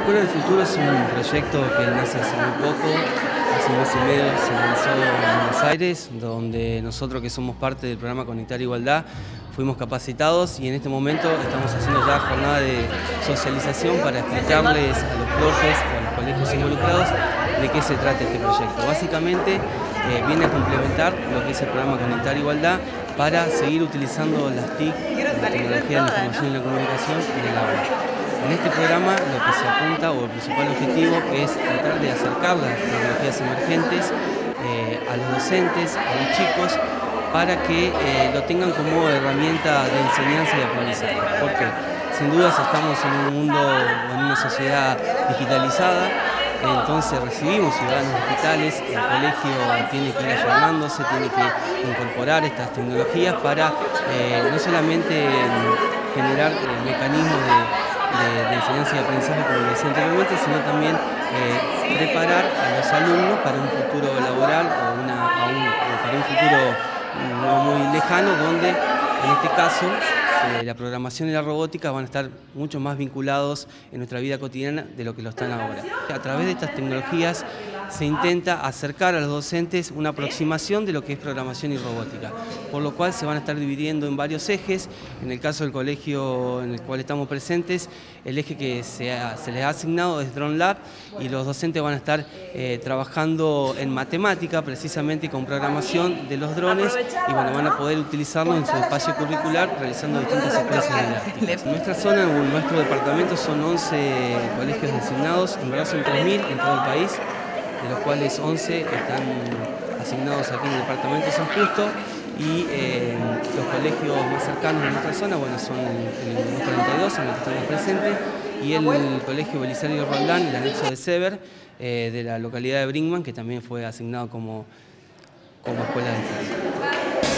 Escuela del Futuro es un proyecto que nace hace muy poco, hace un mes y medio se lanzó en Buenos Aires, donde nosotros que somos parte del programa Conectar Igualdad fuimos capacitados y en este momento estamos haciendo ya jornada de socialización para explicarles a los profes o a los colegios involucrados de qué se trata este proyecto. Básicamente viene a complementar lo que es el programa Conectar Igualdad para seguir utilizando las TIC, la tecnología de la información y la comunicación en el aula. En este programa lo que se apunta o el principal objetivo es tratar de acercar las tecnologías emergentes a los docentes, a los chicos, para que lo tengan como herramienta de enseñanza y aprendizaje. Porque sin dudas estamos en un mundo, en una sociedad digitalizada, entonces recibimos ciudadanos digitales, el colegio tiene que ir ayornándose, tiene que incorporar estas tecnologías para no solamente generar mecanismos de enseñanza y aprendizaje, como les decía anteriormente, sino también preparar a los alumnos para un futuro laboral o para un futuro no muy lejano, donde en este caso la programación y la robótica van a estar mucho más vinculados en nuestra vida cotidiana de lo que lo están ahora. A través de estas tecnologías se intenta acercar a los docentes una aproximación de lo que es programación y robótica, por lo cual se van a estar dividiendo en varios ejes. En el caso del colegio en el cual estamos presentes, el eje que se les ha asignado es Drone Lab y los docentes van a estar trabajando en matemática, precisamente con programación de los drones, y bueno, van a poder utilizarlo en su espacio curricular realizando distintas secuencias didácticas. En nuestra zona, en nuestro departamento, son 11 colegios designados, en verdad son 3.000 en todo el país, de los cuales 11 están asignados aquí en el departamento de San Justo, y los colegios más cercanos de nuestra zona, bueno, son el 42, en el que estamos presentes, y el colegio Belisario Roldán, el anexo de Sever, de la localidad de Brinkmann, que también fue asignado como escuela de infantil.